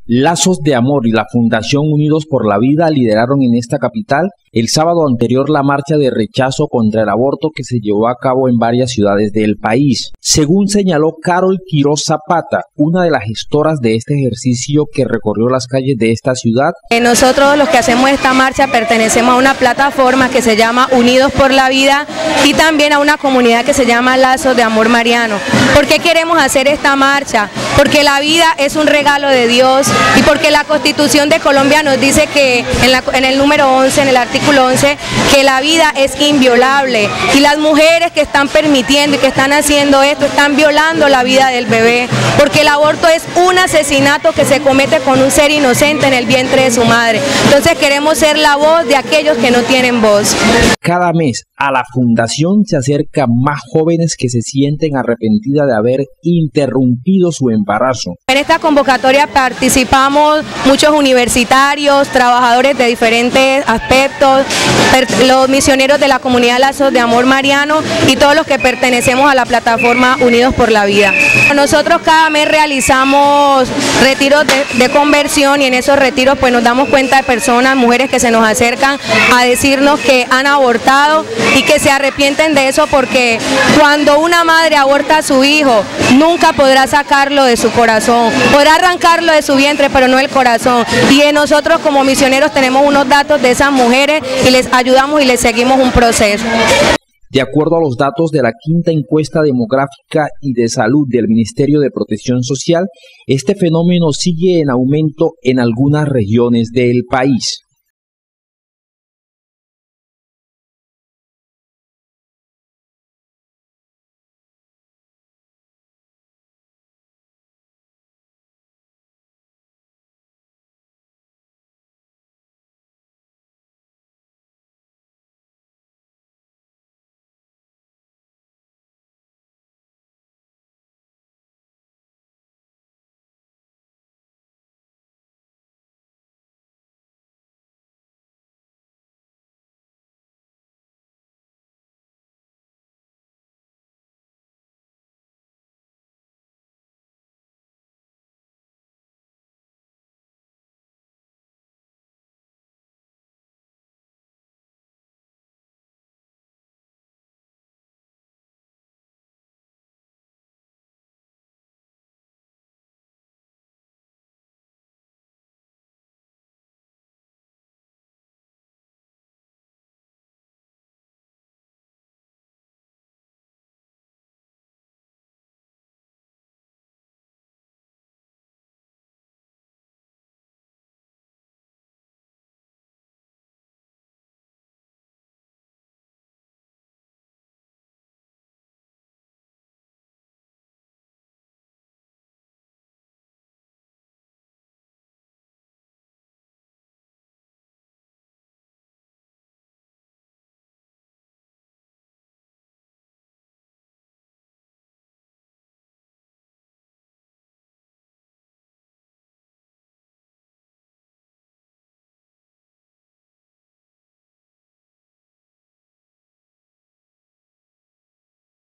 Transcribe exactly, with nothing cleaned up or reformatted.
Lazos de Amor y la Fundación Unidos por la Vida lideraron en esta capital el sábado anterior la marcha de rechazo contra el aborto que se llevó a cabo en varias ciudades del país. Según señaló Carol Quiroz Zapata, una de las gestoras de este ejercicio que recorrió las calles de esta ciudad. Nosotros los que hacemos esta marcha pertenecemos a una plataforma que se llama Unidos por la Vida y también a una comunidad que se llama Lazos de Amor Mariano. ¿Por qué queremos hacer esta marcha? Porque la vida es un regalo de Dios y porque la Constitución de Colombia nos dice que en, la, en el número once, en el artículo once, que la vida es inviolable y las mujeres que están permitiendo y que están haciendo esto están violando la vida del bebé, porque el aborto es un asesinato que se comete con un ser inocente en el vientre de su madre. Entonces queremos ser la voz de aquellos que no tienen voz. Cada mes a la fundación se acercan más jóvenes que se sienten arrepentidas de haber interrumpido su embarazo. En esta convocatoria participamos muchos universitarios, trabajadores de diferentes aspectos, los misioneros de la comunidad Lazos de Amor Mariano y todos los que pertenecemos a la plataforma Unidos por la Vida. Nosotros cada mes realizamos retiros de, de conversión y en esos retiros pues nos damos cuenta de personas, mujeres que se nos acercan a decirnos que han abortado y que se arrepienten de eso, porque cuando una madre aborta a su hijo nunca podrá sacarlo de su corazón, podrá arrancarlo de su vientre pero no el corazón, y nosotros como misioneros tenemos unos datos de esas mujeres y les ayudamos y les seguimos un proceso. De acuerdo a los datos de la quinta encuesta demográfica y de salud del Ministerio de Protección Social, este fenómeno sigue en aumento en algunas regiones del país.